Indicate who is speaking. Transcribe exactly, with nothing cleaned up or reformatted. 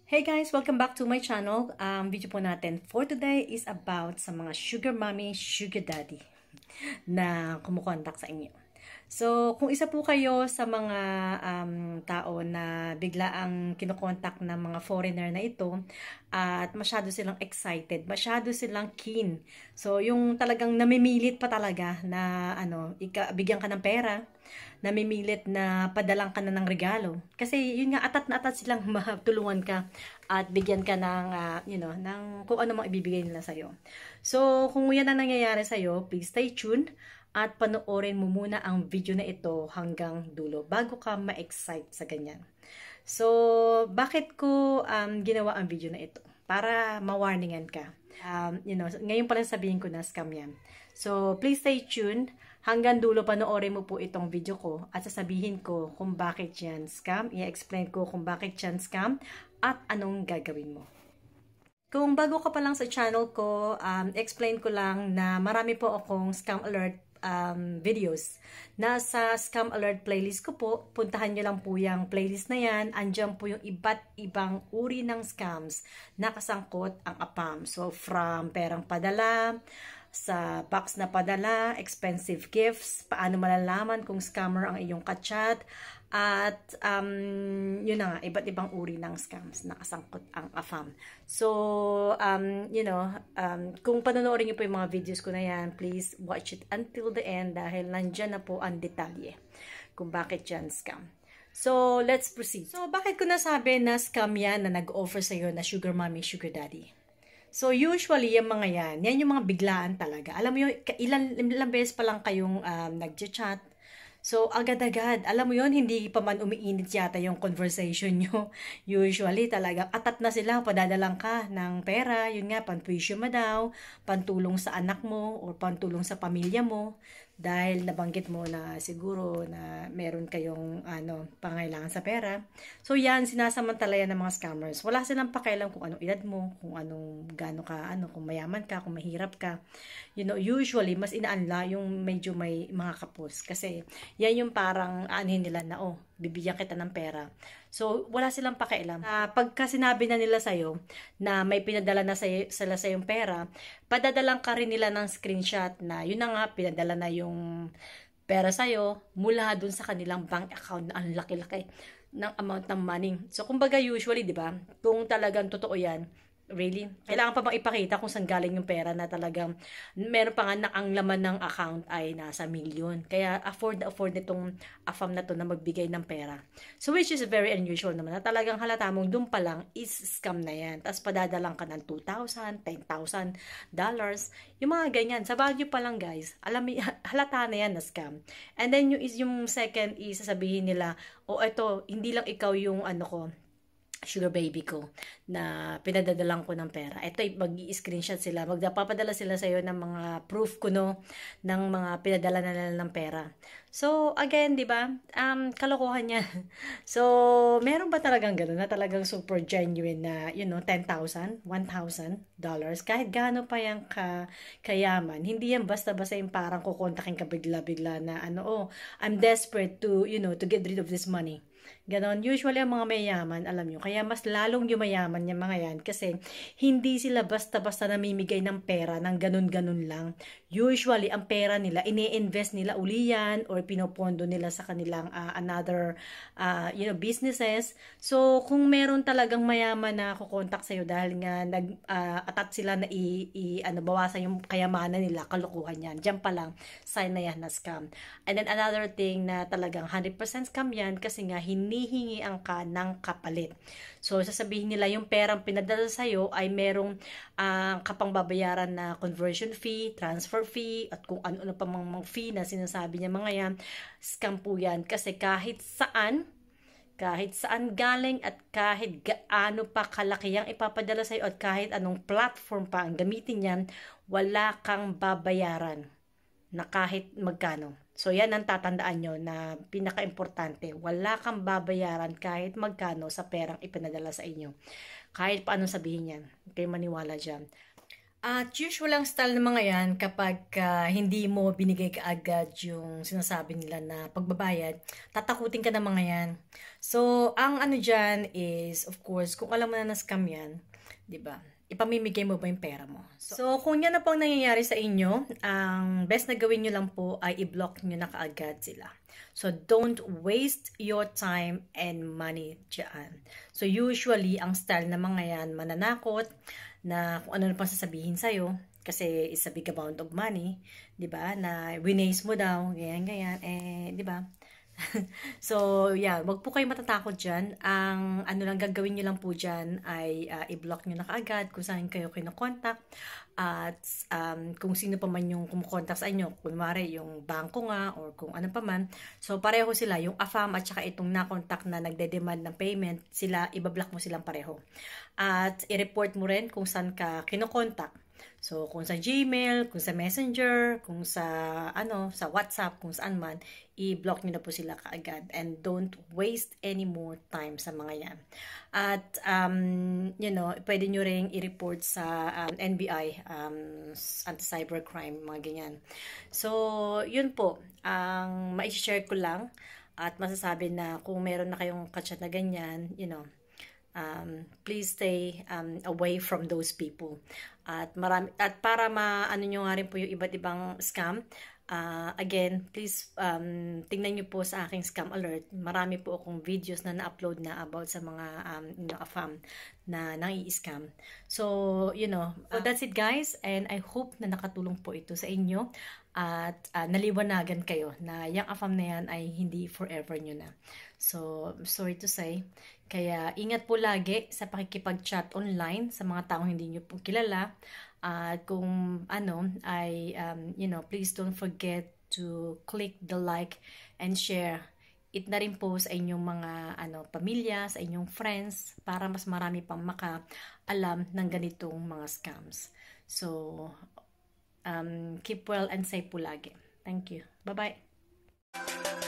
Speaker 1: Hey guys! Welcome back to my channel. Um, video po natin for today is about sa mga sugar mommy, sugar daddy na kumukontak sa inyo. So, kung isa po kayo sa mga um, tao na bigla ang kinokontak ng mga foreigner na ito at masyado silang excited, masyado silang keen. So, yung talagang namimilit pa talaga na ano, ika, bigyan ka ng pera, namimilit na padalang ka na ng regalo. Kasi yun nga, atat na atat silang matulungan ka at bigyan ka ng, uh, you know, ng kung ano mang ibibigay nila sa'yo. So, kung yan ang nangyayari sa'yo, please stay tuned at panoorin mo muna ang video na ito hanggang dulo bago ka ma-excite sa ganyan. So, bakit ko um, ginawa ang video na ito? Para ma-warningan ka. Um, you know, ngayon pala sabihin ko na scam yan. So, please stay tuned. Hanggang dulo panoorin mo po itong video ko at sasabihin ko kung bakit yan scam. I-explain ko kung bakit yan scam at anong gagawin mo. Kung bago ka pa lang sa channel ko, um, explain ko lang na marami po akong scam alert um, videos. Nasa scam alert playlist ko po. Puntahan nyo lang po yung playlist na yan. Andiyan po yung iba't ibang uri ng scams na kasangkot ang APAM. So, from perang padala, sa box na padala, expensive gifts, paano malalaman kung scammer ang iyong kachat, at um, yun na nga, iba't ibang uri ng scams na kasangkot ang AFAM. So, um, you know, um, kung panonoodin niyo po yung mga videos ko na yan, please watch it until the end dahil nandyan na po ang detalye kung bakit yan scam. So, let's proceed. So, bakit ko nasabi na scam yan na nag-offer sa'yo na sugar mommy, sugar daddy? So, usually, yung mga yan, yan yung mga biglaan talaga. Alam mo yun, ilan, ilang beses pa lang kayong um, nag-chat. So, agad-agad. Alam mo yun, hindi pa man umiinit yata yung conversation nyo. Usually, talaga, atat na sila, padadalang ka ng pera. Yun nga, pantuition mo daw, pantulong sa anak mo, or pantulong sa pamilya mo. Dahil nabanggit mo na siguro na meron kayong ano, pangailangan sa pera. So yan, sinasamantalayan ng mga scammers. Wala silang pakialam kung anong edad mo, kung anong gaano ka, ano, kung mayaman ka, kung mahirap ka. You know, usually, mas inaanla yung medyo may mga kapos. Kasi yan yung parang aanhin nila na, oh, bibigyan kita ng pera. So, wala silang pakialam. Uh, pagka sinabi na nila sa'yo na may pinadala na sa'yo, sila sa'yong pera, padadalang ka rin nila ng screenshot na yun na nga, pinadala na yung pera sa'yo mula dun sa kanilang bank account na ang laki-laki ng amount ng money. So, kumbaga usually, di ba, kung talagang totoo yan, really? Kailangan pa bang ipakita kung saan galing yung pera na talagang meron pa nga na ang laman ng account ay nasa milyon. Kaya afford na afford nitong AFAM na to na magbigay ng pera. So which is very unusual naman na talagang halata mong doon pa lang is scam na yan. Tapos padadalang ka ng two thousand, ten thousand dollars. Yung mga ganyan. Sa Baguio pa lang guys, alam mo, halata na yan na scam. And then yung, is, yung second is sasabihin nila, o oh, eto, hindi lang ikaw yung ano ko, sugar baby ko na pinadadalang ko ng pera. Ito, mag-i-screenshot sila. Magpapadala sila sa iyo ng mga proof ko, no, ng mga pinadala na nila ng pera. So, again, di ba? Um, kalokohan yan. So, meron ba talagang gano'n na talagang super genuine na, you know, ten thousand, one thousand dollars? Kahit gaano pa yung ka, kayaman, hindi yan basta-basta yung parang kukontakin ka bigla-bigla na, ano, oh, I'm desperate to, you know, to get rid of this money. Ganon. Usually, ang mga mayaman, alam nyo, kaya mas lalong yumayaman yung mga yan kasi hindi sila basta-basta namimigay ng pera ng ganon-ganon lang. Usually, ang pera nila, ini-invest nila uli yan or pinopondo nila sa kanilang uh, another, uh, you know, businesses. So, kung meron talagang mayaman na kukontak sa'yo dahil nga nag-atat uh, sila na i, i, ano, bawasan yung kayamanan nila, kalukuhan yan. Diyan pa lang, sign na yan na scam. And then, another thing na talagang one hundred percent scam yan kasi nga, hinihingi ang ka ng kapalit. So, sasabihin nila yung perang pinadala sa'yo ay merong uh, kapang babayaran na conversion fee, transfer fee, at kung ano-ano pa mga fee na sinasabi niya mga yan, scam po yan. Kasi kahit saan, kahit saan galing at kahit gaano pa kalaki ang ipapadala sa'yo at kahit anong platform pa ang gamitin yan, wala kang babayaran na kahit magkano. So, yan ang tatandaan nyo na pinaka-importante. Wala kang babayaran kahit magkano sa perang ipinadala sa inyo. Kahit paano sabihin yan. Kayo maniwala dyan. At usual lang style ng mga yan kapag ah, hindi mo binigay kaagad yung sinasabi nila na pagbabayad, tatakutin ka ng mga yan. So, ang ano dyan is, of course, kung alam mo na na-scam yan, di ba? Ipamimigay mo ba yung pera mo? So, so, kung yan na po ang nangyayari sa inyo, ang best na gawin nyo lang po ay i-block nyo na kaagad sila. So, don't waste your time and money dyan. So, usually, ang style ng mga yan, mananakot, na kung ano na pang sasabihin sa'yo, kasi it's a big amount of money, di ba? Na winaste mo daw, ganyan, ganyan, eh, di ba? So, yeah, wag po kayo matatakot dyan. Ang ano lang gagawin nyo lang po dyan ay uh, i-block nyo na kaagad kung saan kayo kinokontak. At um, kung sino pa man yung kumukontak sa inyo, kunwari yung bangko nga or kung ano pa man. So, pareho sila. Yung A F A M at saka itong nakontak na nagde-demand ng payment, sila, ibablock mo silang pareho. At i-report mo rin kung saan ka kinokontak. So, kung sa Gmail, kung sa Messenger, kung sa, ano, sa WhatsApp, kung saan man, i-block nyo na po sila kaagad. And don't waste any more time sa mga yan. At, um, you know, pwede nyo rin i-report sa um, N B I, um, anti-cybercrime, mga ganyan. So, yun po, ang ma-share ko lang. At masasabi na kung meron na kayong kachat na ganyan, you know, Um, please stay um, away from those people. At marami at para maano nyo nga rin po yung iba't ibang scam, uh, again, please um, tingnan nyo po sa aking scam alert. Marami po akong videos na na-upload na about sa mga um, you know, A F A M na nang-i-scam. So, you know, so that's it guys, and I hope na nakatulong po ito sa inyo at uh, naliwanagan kayo na yung A F A M na yan ay hindi forever nyo na. So, I'm sorry to say. Kaya ingat po lagi sa pakikipag-chat online sa mga taong hindi nyo po kilala. At uh, kung ano ay, um, you know, please don't forget to click the like and share it na rin po sa inyong mga ano, pamilya, sa inyong friends, para mas marami pang makaalam ng ganitong mga scams. So, um, keep well and safe po lagi. Thank you. Bye-bye.